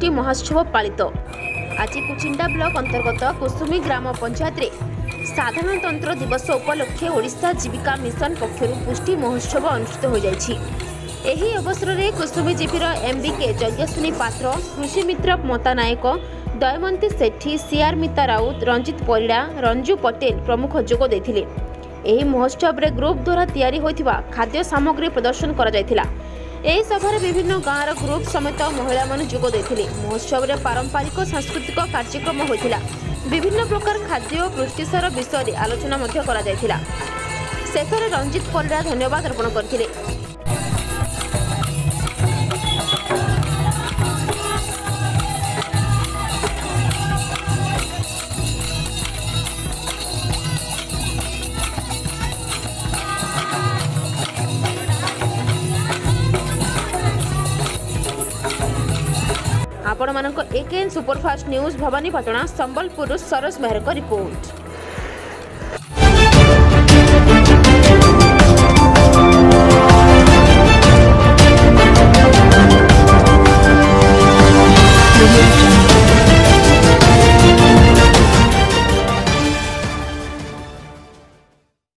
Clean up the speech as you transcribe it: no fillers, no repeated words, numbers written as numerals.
महोत्सव पालित। आज कुचिंडा ब्लॉक अंतर्गत कुसुमी ग्राम पंचायत रे साधारणतंत्र दिवस उपलक्षे ओडिशा जीविका मिशन पक्षर पुष्टि महोत्सव अनुष्ठित हो जायछि। एही अवसर में कुसुमी जीपीर एमबीके यज्ञस्विनी पात्र, कृषि मित्र मता नायक, दयमंती सेठी, सीआर मिता राउत, रंजित परिड़ा, रंजू पटेल प्रमुख जोग देथिले। एही महोत्सव रे ग्रुप द्वारा तैयारी होइथिबा खाद्य सामग्री प्रदर्शन करा जायथिला। एही सभारे विभिन्न गाँवर ग्रुप समेत महिला माने जोग देथिले। महोत्सव रे पारंपरिक सांस्कृतिक कार्यक्रम होइथिला। विभिन्न प्रकार खाद्य और पुष्टिसार विषय रे आलोचना मध्य करा जायथिला। शेषरे रंजित परिड़ा धन्यवाद अर्पण करथिले। आपण मानक AKN superfast news Bhawanipatna Sambalpur Saroj Meher report.